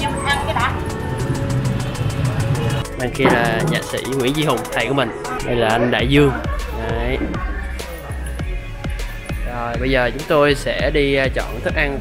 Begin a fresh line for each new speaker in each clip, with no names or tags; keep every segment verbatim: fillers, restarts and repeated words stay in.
ăn cái đã.
Bên kia là nhạc sĩ Nguyễn Duy Hùng, thầy của mình. Đây là anh Đại Dương. Đấy. Rồi bây giờ chúng tôi sẽ đi chọn thức ăn.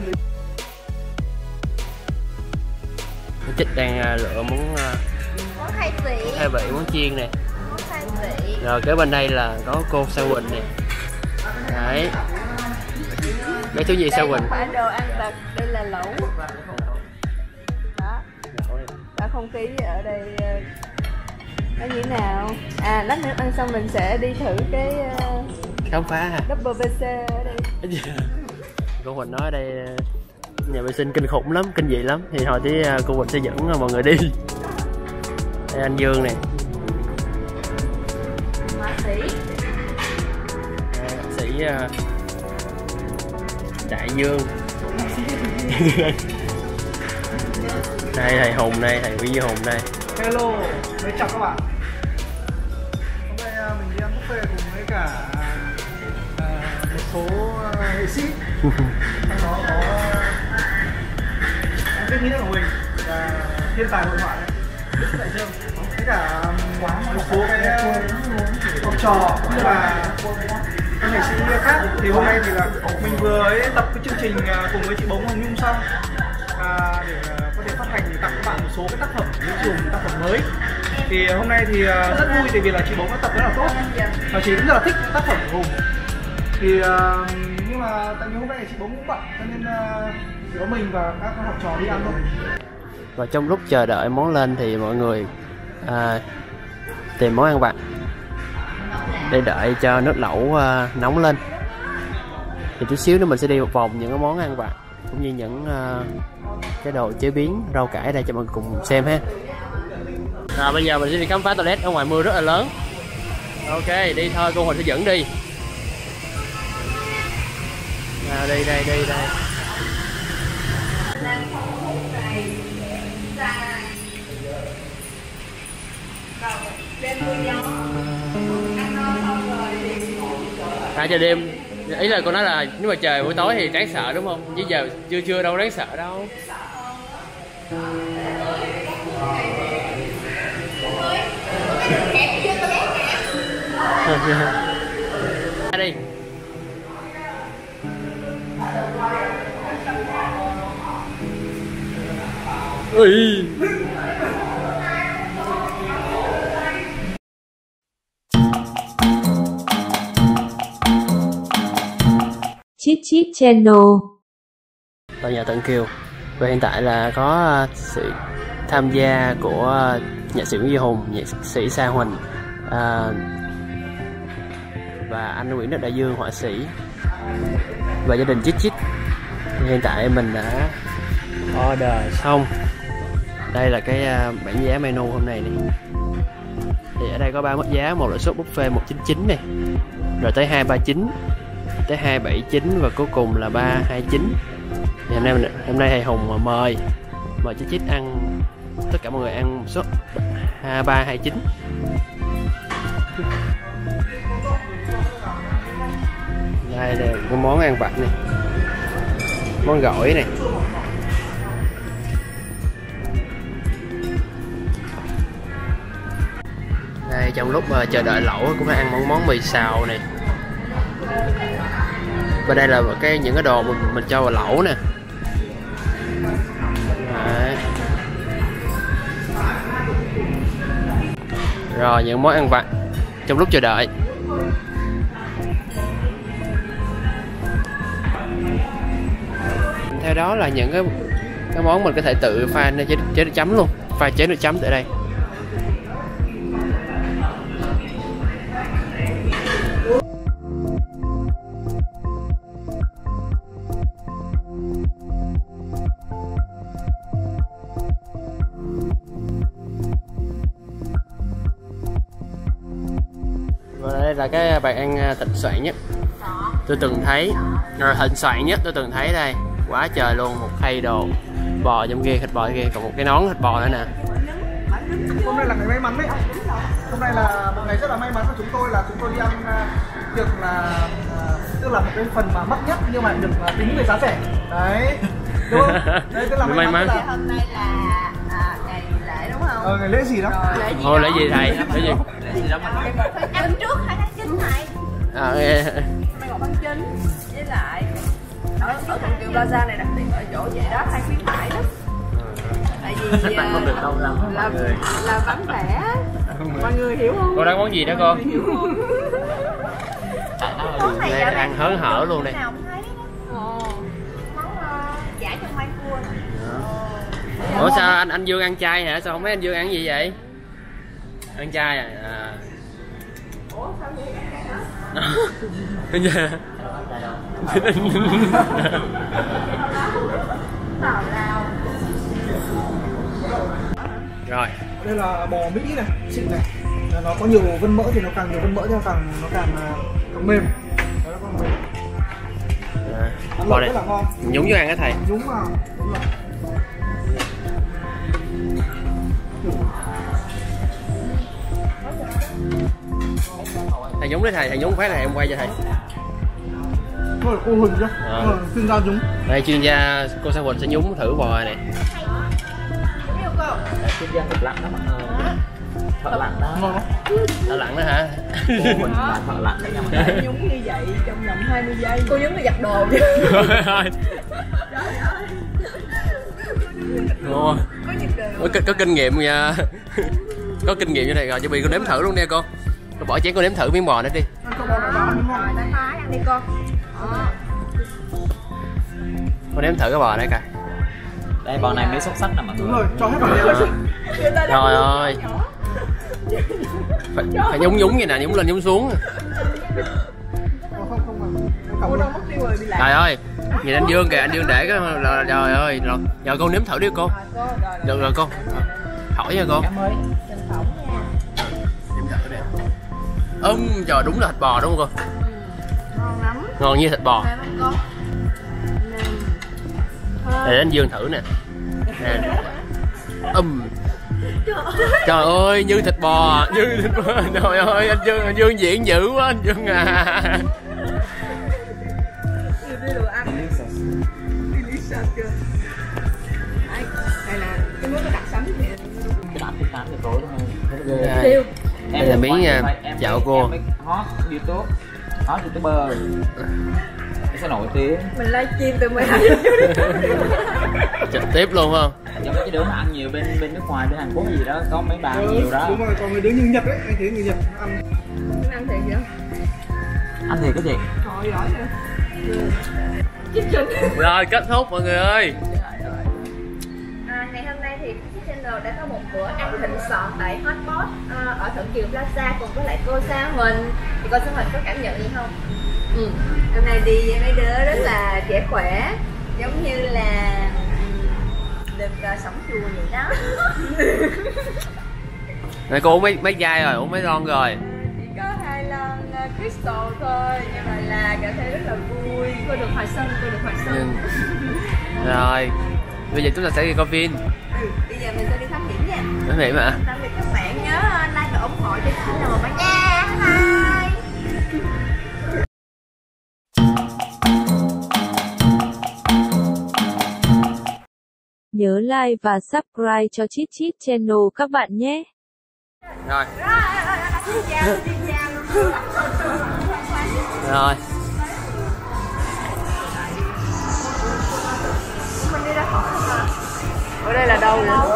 Chích đang lựa món
Món khai vị.
khai vị, món chiên nè.
Món khai vị.
Rồi kế bên đây là có cô Sao Quỳnh nè. Đấy. Cái thứ gì Sao Quỳnh?
Đây không phải đồ ăn vặt, đây là lẩu. Đó. Và không khí ở đây nó như thế nào? À, lát nữa ăn xong mình sẽ đi thử cái uh,
khám phá hả?
double vê xê ở đây.
Cô Quỳnh nói ở đây nhà vệ sinh kinh khủng lắm, kinh dị lắm. Thì hồi tí cô Quỳnh sẽ dẫn mọi người đi. Đây anh Dương này.
Họa sĩ.
Đây, họa sĩ uh, Đại Dương. Đây thầy Hùng đây, thầy Nguyễn Duy Hùng đây.
Hello, mấy chào các bạn. Hôm nay mình đi ăn buffet cùng với cả uh, một số uh, nghệ sĩ. Trong đó có anh Viết Nghĩ Đức của mình và thiên tài hội họa Đức Đại Dương, với cả một số cái học trò cũng như là các nghệ sĩ khác. Thì hôm nay thì là mình vừa ấy tập cái chương trình cùng với chị Bống Hồng Nhung xong à, để có thể phát hành tặng các bạn một số cái tác phẩm dùng tác phẩm mới. Thì hôm nay thì rất vui tại vì là chị Bống đã tập rất là tốt và chị cũng rất là thích tác phẩm của Hùng. Thì nhưng mà tại vì hôm nay chị Bống cũng bận cho nên chỉ có mình và các học trò đi ăn thôi.
Và trong lúc chờ đợi món lên thì mọi người à, tìm món ăn vặt để đợi cho nước lẩu à, nóng lên. Thì chút xíu nữa mình sẽ đi một vòng những cái món ăn vặt cũng như những uh, cái đồ chế biến rau cải đây cho mọi người cùng xem ha. Rồi bây giờ mình sẽ đi khám phá toilet ở ngoài mưa rất là lớn. Ok, đi thôi, cô Huỳnh sẽ dẫn đi. Nào đi đây, đi đây. À, giờ đêm, ý là cô nói là nếu mà trời buổi tối thì đáng sợ đúng không? Chứ giờ chưa chưa đâu đáng sợ đâu. Đi. Ui.
Chit Chit Channel.
Tòa nhà Tân Kiều. Và hiện tại là có sự tham gia của nhạc sĩ Nguyễn Duy Hùng, nhạc sĩ Sa Huỳnh à, và anh Nguyễn Đức Đại Dương, họa sĩ, và gia đình Chit Chit. Thì hiện tại mình đã order xong. Đây là cái bảng giá menu hôm nay này. Thì ở đây có ba mức giá, một là suất buffet một trăm chín mươi chín này, rồi tới hai trăm ba mươi chín, tới hai trăm bảy mươi chín và cuối cùng là ba trăm hai mươi chín. Thì hôm nay hôm nay thầy Hùng mời mời Chit Chit ăn, tất cả mọi người ăn một suất ba trăm hai mươi chín. Đây là cái món ăn vặt này, món gỏi này. Đây trong lúc mà chờ đợi lẩu cũng đã ăn món món mì xào này. Và đây là cái những cái đồ mình mình cho vào lẩu nè. Đấy. Rồi những món ăn vặt trong lúc chờ đợi. Theo đó là những cái cái món mình có thể tự pha chế, chế nước chấm luôn, pha chế nước chấm tại đây. Và đây là cái bàn ăn thịnh soạn nhất tôi từng thấy, rồi thịnh soạn nhất tôi từng thấy đây, quá trời luôn, một khay đồ bò trong kia, thịt bò trong kia, còn một cái nón thịt bò nữa nè.
Hôm nay là ngày may mắn đấy. Hôm nay là một ngày rất là may mắn của chúng tôi, là chúng tôi đi ăn được là tức là một cái phần mà mắc nhất nhưng mà được tính về giá rẻ đấy. Đúng không? Đấy, tức là
may mắn.
Thì hôm nay là à, ngày lễ đúng không?
Ờ, ngày lễ gì đó?
Rồi, lễ gì
Thôi
đó?
lễ gì thầy? Lễ gì?
Lễ gì đó mình ăn trước hai tháng chín này.
À, nghe.
Mai một tháng chín với lại ở ở Thuận Kiều Plaza này đặc biệt ở chỗ vậy đó, hay khuyến mãi đó. Tại vì
Tặng không được đâu lắm
là,
mọi người.
là vắng vẻ. Mọi người hiểu không?
Cô đang món gì đó cô?
Hiểu không?
Món này
Đây
dạo này
ăn hớn hở luôn đây.
nào cũng thấy
Ồ.
món uh, chả trong mai cua nè.
Ủa sao anh anh Dương ăn chay hả? Sao không thấy anh Dương ăn gì vậy? Ăn chay à? À.
Ủa sao vậy? Tào lao.
Rồi.
Đây là bò Mỹ này, xịn này. Là nó có nhiều vân mỡ thì nó càng nhiều vân mỡ thì nó càng nó càng, càng mềm. Đó, nó càng mềm.
À,
Ăn
bò
lẩu
này
rất là ngon.
nhúng vô ăn hả thầy?
Nhúng vào. Đúng rồi.
Thầy nhúng đấy thầy, thầy nhúng phát này em quay cho thầy.
Thôi cô Huỳnh chứ.
À.
Ờ, chuyên gia nhúng.
Đây chuyên gia cô Sa Huỳnh sẽ nhúng thử bò này.
Hiểu cô?
chuyên gia thợ lặn đó mọi người. Thợ lặn đó.
Ngon lắm.
Đã lặn đó hả?
Cô mình là thợ lặn đấy nha mọi người.
Nhúng như vậy trong vòng hai mươi giây. Cô nhúng nó giặt đồ chứ.
Ngon.
Có nhiệt độ.
Có, có kinh nghiệm nha. Có kinh nghiệm như này rồi, chuẩn bị cô nếm thử luôn nha cô. Cô bỏ chén cô nếm thử miếng bò nữa đi.
Ăn con bò này vào ăn ngon.
Rồi, tay thái ăn đi con. Đó.
Cô nếm thử cái bò này coi.
Đây bò này mới xuất sắc nè mọi
Đúng
người.
rồi, cho hết vào đây lên.
Người ta đang
Trời ơi. Phải, phải nhúng nhúng như nè, nhúng lên nhúng xuống.
Không không không. Không
Cô
đâu.
đâu mất tiêu rồi đi lại.
Trời ơi. Nhìn anh Dương kìa, anh Dương để cái là trời ơi, rồi. Giờ cô nếm thử đi cô.
Rồi, cô, rồi, rồi.
Được rồi cô. Hỏi nha cô.
Cảm ơn.
Trình phỏng nha.
Nếm thử nè. Ừm, trời đúng là thịt bò đúng không cô?
Ngon lắm.
Ngon như thịt bò.
Ngon lắm con. Nè.
Để anh Dương thử nè. Nè. Ừm. Trời ơi, như thịt bò, như thịt bò. Trời ơi, anh Dương, anh Dương diễn dữ quá anh Dương à.
Review đồ ăn. Delicious chưa? Đấy, đây là cái nước nó đặc sánh thì
Cái đạp cái tám giờ tối đúng không?
Đây.
siêu.
Đây là miếng
em
chạo
mới-
cô.
em mới hot YouTube, hot YouTuber. Em sẽ nổi tiếng.
Mình livestream từ mười hai
Trực tiếp luôn không?
Giống cái đứa mà ăn nhiều bên bên nước ngoài, bên Hàn Quốc hay gì đó, có mấy bà ăn
Ừ,
nhiều đó.
đúng rồi, còn người đứa như Nhật ấy, anh thấy người Nhật ăn.
ăn thiệt vậy?
Ăn thì cái gì?
Thôi giỏi rồi. Chích chừng.
Rồi kết thúc mọi người ơi.
À, ngày hôm nay thì channel đã có một bữa ăn thịnh soạn tại Hotpot à, ở Thuận Kiều Plaza cùng với lại cô Sa Huỳnh. Thì cô Sa Huỳnh có cảm nhận gì không?
Ừ. Hôm nay đi với mấy đứa rất là trẻ khỏe, giống như là được uh, sống chùa vậy đó.
Này cô uống mấy mấy chai rồi, uống mấy lon rồi.
Chỉ có hai lon uh, Crystal thôi, nhưng mà là cảm thấy rất là vui. Cô được hồi xuân, cô được hồi xuân.
Rồi. Bây giờ chúng ta sẽ đi coi phim.
Ừ, bây giờ mình sẽ đi thám hiểm nha.
Nói vậy mà.
Tạm biệt các bạn, nhớ like và ủng hộ cho channel của mình nha. Bye.
Nhớ like và subscribe cho Chit Chit Channel các bạn nhé.
Rồi. Rồi.
Ở đây là đâu vậy?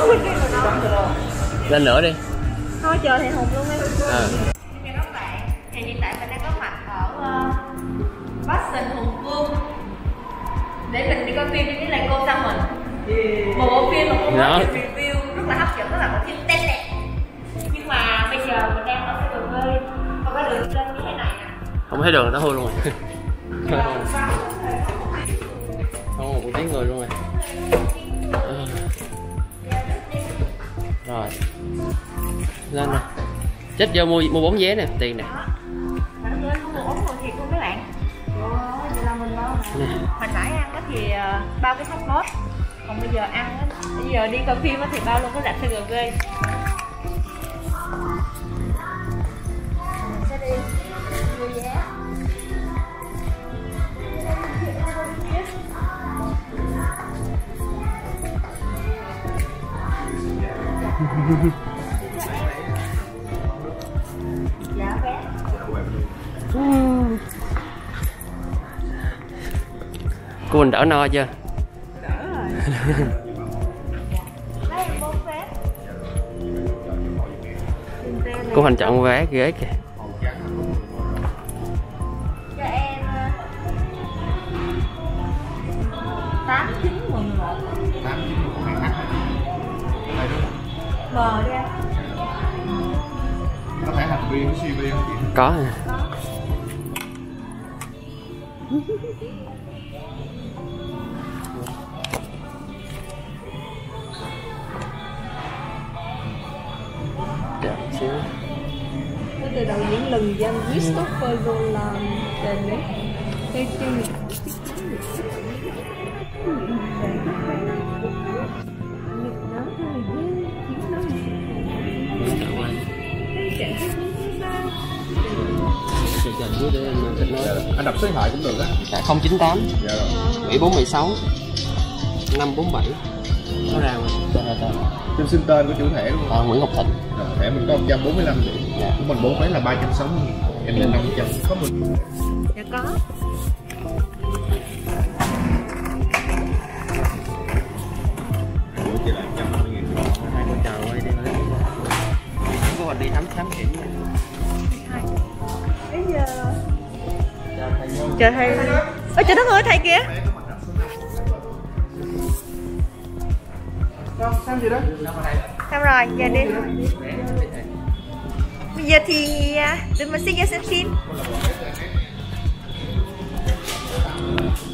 Lên nữa đi.
Thôi chờ thì Hùng luôn đi.
Ờ.
Chào các bạn, thì hiện tại mình đang có mặt ở uh, Boston Hùng Vương để mình đi coi phim với lại cô Sa Huỳnh. Một bộ phim mà cô mới
Đó.
được review rất là hấp dẫn, đó là bộ phim Tenet. Nhưng mà bây giờ mình đang ở Sài Gòn, còn có đường lên như thế này nè.
Không thấy đường nó hư luôn rồi. Không một tiếng người luôn rồi. Ờ. Rồi. Lên nè. Chết vô mua mua bốn vé nè, tiền nè.
Mà nó lên không một ống rồi thiệt luôn các bạn. Ồ, vậy là mình lo mà. Hồi nãy ăn á thì uh, bao cái hot pot. Còn bây giờ ăn á, bây giờ đi coi phim á thì bao luôn cái rạp xê giê vê. Mình sẽ đi mua vé. Dạ vé.
Cô mình đỡ no chưa?
Đỡ rồi.
Lấy em bốn vé.
Cô Hành chọn vé ghế kìa.
Cho em tám chín mười một.
tám chín mười một hai đây đúng không?
Mờ đi anh.
Có thể thành viên với xê vê không chị?
Có. Dạ, xíu.
Cái từ đầu diễn lừng danh Christopher Nolan tên đấy. Cái chương
Anh đọc số điện thoại cũng được á.
Dạ không chín tám
Dạ rồi.
bảy bốn bảy sáu năm bốn bảy. Nó ra rồi. Dạ, dạ, dạ.
Xin xin tên của chủ thể luôn.
À, Nguyễn Ngọc Thịnh.
Rồi, thẻ mình có một trăm bốn mươi lăm điểm.
Dạ.
Của mình bốn vé là ba trăm sáu mươi nghìn. Em lên năm trăm. Có mình.
Dạ có.
Ủa, chị lại một trăm năm mươi nghìn.
Hai con chờ quay đi lấy. Cô Hành đi thám thám hiểm.
bây giờ
Trời thầy. Ôi trời đất ơi thầy kìa.
Sao, xem gì đấy?
Xong rồi, giờ đi. Bây giờ thì tụi mình sẽ ra xem phim.